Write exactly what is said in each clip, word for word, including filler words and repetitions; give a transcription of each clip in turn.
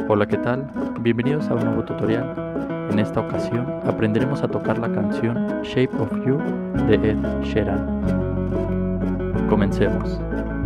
Hola, ¿qué tal? Bienvenidos a un nuevo tutorial. En esta ocasión aprenderemos a tocar la canción Shape of You de Ed Sheeran. Comencemos.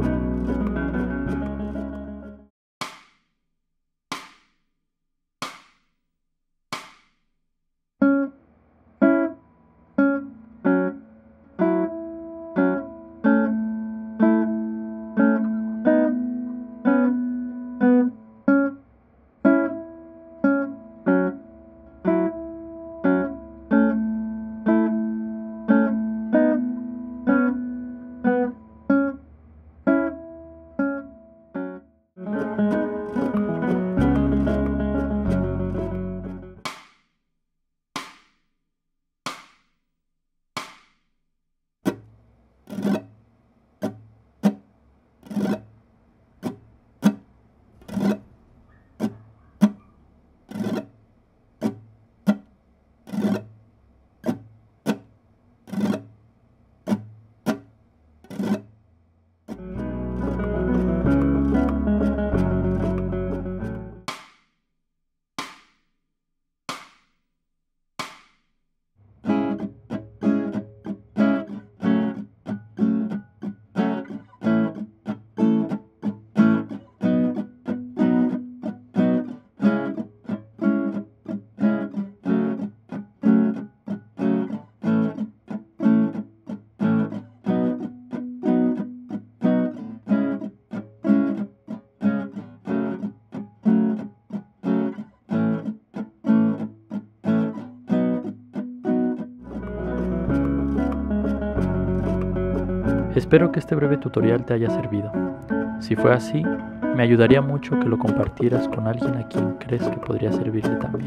Espero que este breve tutorial te haya servido. Si fue así, me ayudaría mucho que lo compartieras con alguien a quien crees que podría servirle también.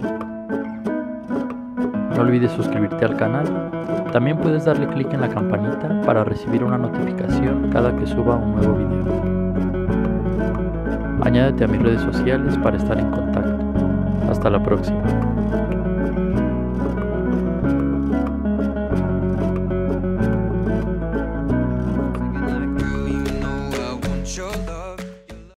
No olvides suscribirte al canal. También puedes darle clic en la campanita para recibir una notificación cada que suba un nuevo video. Añádete a mis redes sociales para estar en contacto. Hasta la próxima.